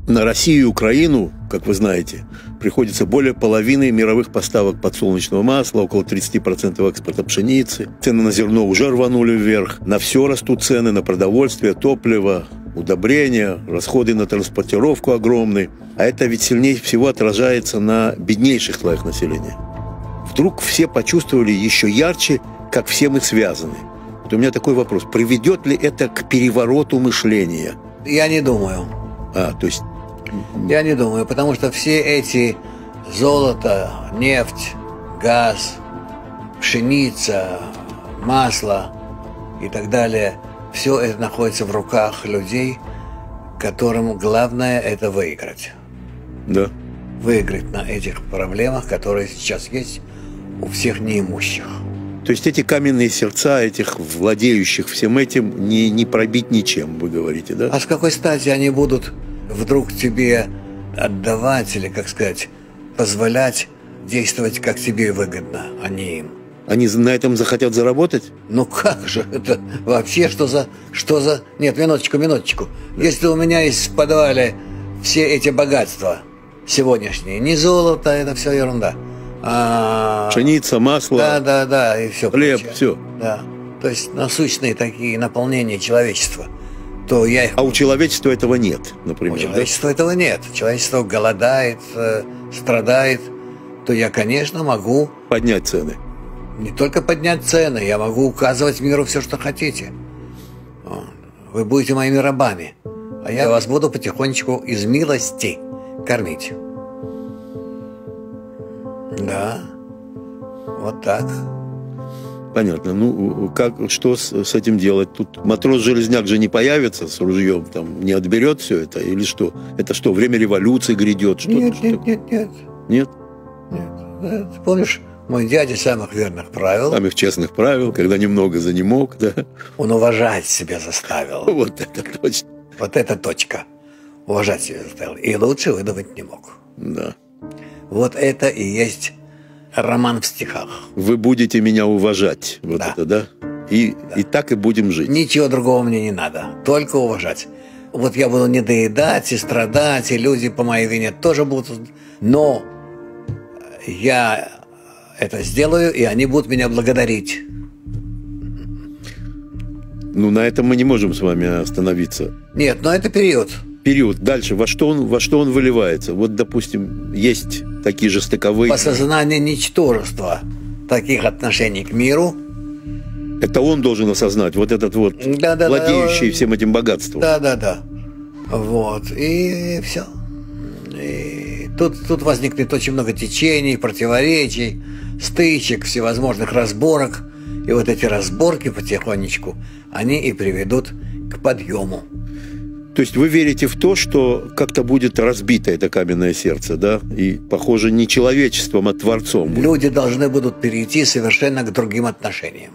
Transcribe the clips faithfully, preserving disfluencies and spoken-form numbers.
На Россию и Украину, как вы знаете, приходится более половины мировых поставок подсолнечного масла, около тридцати процентов экспорта пшеницы. Цены на зерно уже рванули вверх. На все растут цены, на продовольствие, топливо, удобрения, расходы на транспортировку огромные. А это ведь сильнее всего отражается на беднейших слоях населения. Вдруг все почувствовали еще ярче, как все мы связаны. Вот у меня такой вопрос. Приведет ли это к перевороту мышления? Я не думаю. А, то есть... Я не думаю, потому что все эти золото, нефть, газ, пшеница, масло и так далее, все это находится в руках людей, которым главное это выиграть. Да. Выиграть на этих проблемах, которые сейчас есть у всех неимущих. То есть эти каменные сердца этих владеющих всем этим не, не пробить ничем, вы говорите, да? А с какой стати они будут вдруг тебе отдавать или, как сказать, позволять действовать, как тебе выгодно, а не им? Они на этом захотят заработать? Ну как же это вообще, что за... Что за... Нет, минуточку, минуточку. Если у меня есть в подвале все эти богатства сегодняшние, не золото, это все ерунда. А... Пшеница, масло, да, да, да, и все хлеб, прочее. все. Да. То есть насущные такие наполнения человечества. То я их... А у человечества этого нет, например. У человечества да? этого нет. Человечество голодает, э, страдает. То я, конечно, могу... Поднять цены. Не только поднять цены, я могу указывать миру все, что хотите. Вы будете моими рабами, а я вас буду потихонечку из милости кормить. Да, вот так. Понятно. Ну, как, что с, с этим делать? Тут матрос-железняк же не появится с ружьем, там, не отберет все это? Или что? Это что, время революции грядет? Что нет, что? нет, нет, нет. Нет? Нет. Ты помнишь, мой дядя самых верных правил. Самых честных правил, когда немного за не мог, да? Он уважать себя заставил. Вот это точно. Вот это точка. Уважать себя заставил. И лучше выдавать не мог. Да. Вот это и есть роман в стихах. Вы будете меня уважать. Вот да. это, да? И, да. и так и будем жить. Ничего другого мне не надо. Только уважать. Вот я буду недоедать и страдать, и люди по моей вине тоже будут. Но я это сделаю, и они будут меня благодарить. Ну, на этом мы не можем с вами остановиться. Нет, но это период. Период. Дальше. Во что он, во что он выливается? Вот, допустим, есть такие же стыковые... Осознание ничтожества таких отношений к миру. Это он должен осознать, вот этот вот да, да, владеющий да, всем этим богатством. Да, да, да. Вот. И все. И тут, тут возникнет очень много течений, противоречий, стычек, всевозможных разборок. И вот эти разборки потихонечку, они и приведут к подъему. То есть вы верите в то, что как-то будет разбито это каменное сердце, да? И, похоже, не человечеством, а Творцом. Люди должны будут перейти совершенно к другим отношениям.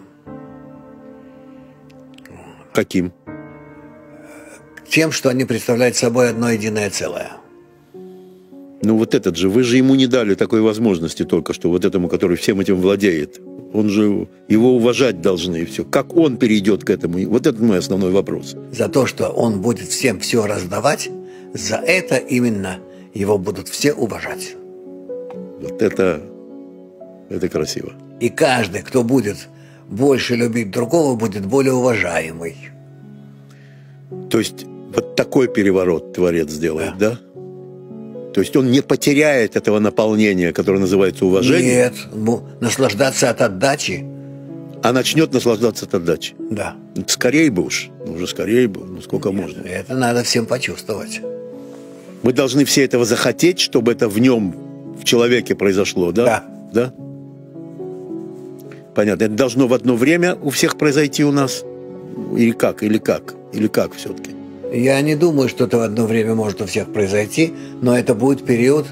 Каким? К тем, что они представляют собой одно единое целое. Ну вот этот же, вы же ему не дали такой возможности только что, вот этому, который всем этим владеет. Он же, его уважать должны, и все. Как он перейдет к этому? Вот это мой основной вопрос. За то, что он будет всем все раздавать, за это именно его будут все уважать. Вот это, это красиво. И каждый, кто будет больше любить другого, будет более уважаемый. То есть вот такой переворот Творец делает, да? да? То есть он не потеряет этого наполнения, которое называется уважение? Нет, ну, наслаждаться от отдачи. А начнет наслаждаться от отдачи? Да. Скорее бы уж, уже скорее бы, ну сколько Нет, можно. Это надо всем почувствовать. Мы должны все этого захотеть, чтобы это в нем, в человеке произошло, да? Да. Да? Понятно. Это должно в одно время у всех произойти у нас? Или как? Или как? Или как все-таки? Я не думаю, что это в одно время может у всех произойти, но это будет период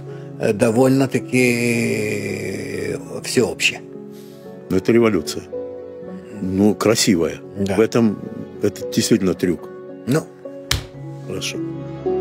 довольно-таки всеобщий. Ну, это революция. Ну, красивая. Да. В этом это действительно трюк. Ну. Хорошо.